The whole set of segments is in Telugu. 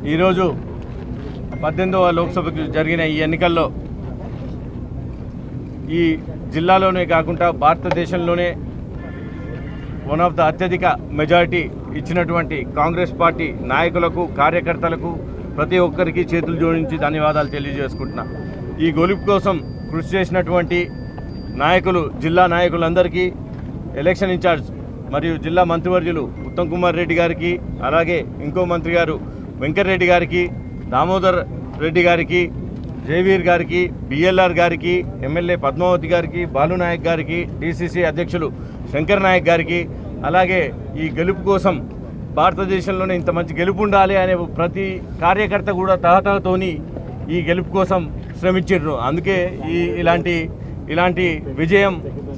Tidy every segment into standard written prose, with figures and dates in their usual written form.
ఈరోజు 18వ లోక్సభకు జరిగిన ఈ ఎన్నికల్లో ఈ జిల్లాలోనే కాకుండా భారతదేశంలోనే వన్ ఆఫ్ ద అత్యధిక మెజారిటీ ఇచ్చినటువంటి కాంగ్రెస్ పార్టీ నాయకులకు, కార్యకర్తలకు ప్రతి ఒక్కరికి చేతులు జోడించి ధన్యవాదాలు తెలియజేసుకుంటున్నా. ఈ గెలుపు కోసం కృషి చేసినటువంటి నాయకులు, జిల్లా నాయకులందరికీ, ఎలక్షన్ ఇన్ఛార్జ్ మరియు జిల్లా మంత్రివర్యులు ఉత్తమ్ కుమార్ రెడ్డి గారికి, అలాగే ఇంకో మంత్రి గారు వెంకటరెడ్డి గారికి, దామోదర్ రెడ్డి గారికి, జయవీర్ గారికి, బిఎల్ఆర్ గారికి, ఎమ్మెల్యే పద్మావతి గారికి, బాలునాయక్ గారికి, డిసిసి అధ్యక్షులు శంకర్ నాయక్ గారికి, అలాగే ఈ గెలుపు కోసం భారతదేశంలోనే ఇంత మంచి గెలుపు ఉండాలి అనే ప్రతి కార్యకర్త కూడా తహతహతోని ఈ గెలుపు కోసం శ్రమించారు. అందుకే ఇలాంటి విజయం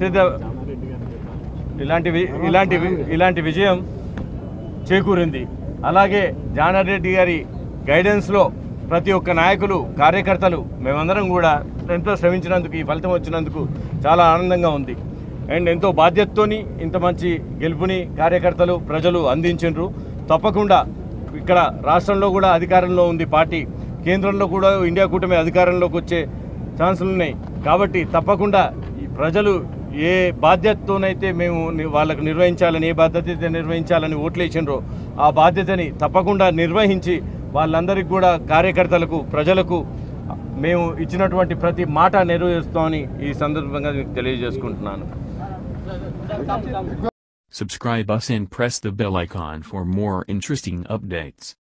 ఇలాంటి విజయం చేకూరింది. అలాగే జానారెడ్డి గారి గైడెన్స్లో ప్రతి ఒక్క నాయకులు, కార్యకర్తలు మేమందరం కూడా ఎంతో శ్రమించినందుకు, ఈ ఫలితం వచ్చినందుకు చాలా ఆనందంగా ఉంది. అండ్ ఎంతో బాధ్యతతోని ఇంత మంచి గెలుపుని కార్యకర్తలు, ప్రజలు అందించారు. తప్పకుండా ఇక్కడ రాష్ట్రంలో కూడా అధికారంలో ఉంది పార్టీ, కేంద్రంలో కూడా ఇండియా కూటమి అధికారంలోకి వచ్చే ఛాన్సులు ఉన్నాయి. కాబట్టి తప్పకుండా ప్రజలు ఏ బాధ్యతతోనైతే మేము వాళ్ళకు నిర్వహించాలని, ఏ బాధ్యత నిర్వహించాలని ఓట్లు వేసినారో ఆ బాధ్యతని తప్పకుండా నిర్వహించి వాళ్ళందరికీ కూడా, కార్యకర్తలకు, ప్రజలకు మేము ఇచ్చినటువంటి ప్రతి మాట నెరవేరుస్తామని ఈ సందర్భంగా మీకు తెలియజేసుకుంటున్నాను. Subscribe us and press the bell icon for more interesting updates.